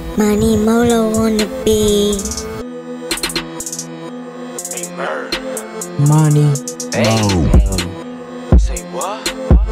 Money Molo on the beat. Money. Say what?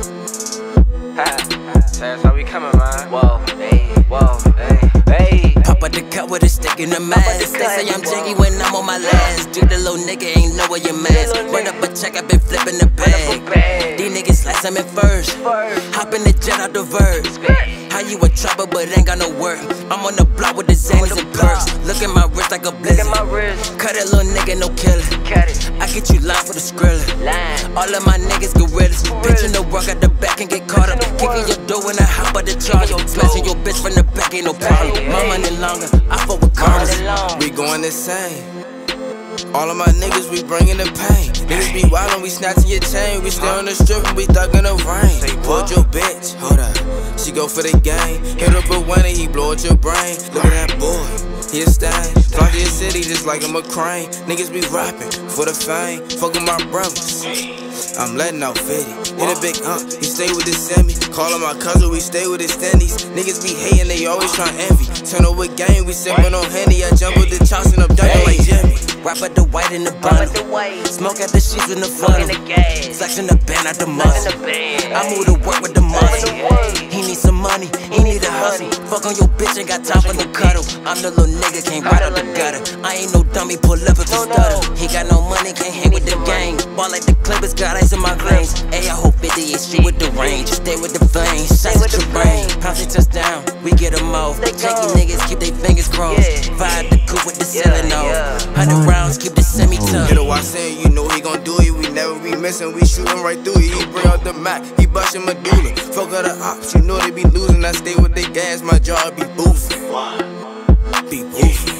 That's how we coming, man. Whoa, hey, whoa, hey, hey. Pop out the cup with a stick in the mask. They say I'm jiggy when I'm on my last. Dude, the little nigga ain't know where your mask. Run up a check, I been flipping the bag. These niggas last time in first. Hop in the jet out the verse. How you a trapper but ain't got no work? I'm on the block with the Xans and perks. Look at my wrist like a blizzard. Cut that little nigga, no killer. I get you live for the skrilla. All of my niggas gorillas. Pitching the work at the back and get caught up. Kicking your door when I hop out the charger. Smashing your bitch from the back, ain't no problem. My money longer, I fuck with commas. We going insane. All of my niggas, we bringing the pain. Niggas be wildin', we snatching your chain. We stay on the strip and we thuggin' the rain. Pulled your bitch, hold up. She go for the game. Hit up a winner, he blow out your brain. Look at that boy, he a stain. Fly to your city just like I'm a crane. Niggas be rapping for the fame. Fuckin' my brothers, I'm letting out 50. In a big he stay with the semi. Callin' my cousin, we stay with his standies. Niggas be hating, they always try envy. Turn over game, we sippin' on Henny. I jump with the chops and I'm dunkin' like Jimmy. Rap at the white in the bottle. Smoke at the sheets in the funnel. Flexing the band out the muscle. I move to work with the muscle. He need some money, he need a hustle. Fuck on your bitch, ain't got time for no cuddle. I'm the little nigga, can't ride out the gutter. I ain't no dummy, pull up if he stutter. He got no money, can't hang with the gang. Ball like the Clippers, got ice in my veins. Ayy, I hope 58 street with the range. Stay with the veins, shots at your brain. Pounce they touchdown, we get them off. Janky niggas keep their fingers crossed. Fire the coupe with the ceiling off. 100 rounds, keep the semi-tough. Hit a watch saying, you know he gon' do it. We never be missing, we shootin' right through it. He bring out the Mac, he bustin' medulla. Fuck out the ops, you know they be losing. I stay with they gas, my jaw be boofing. Be boofing.